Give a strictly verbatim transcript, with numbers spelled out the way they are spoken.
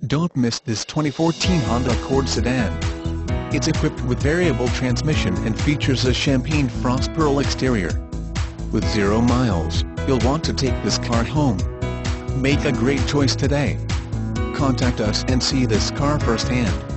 Don't miss this twenty fourteen Honda Accord sedan. It's equipped with variable transmission and features a champagne frost pearl exterior. With zero miles, you'll want to take this car home. Make a great choice today. Contact us and see this car firsthand.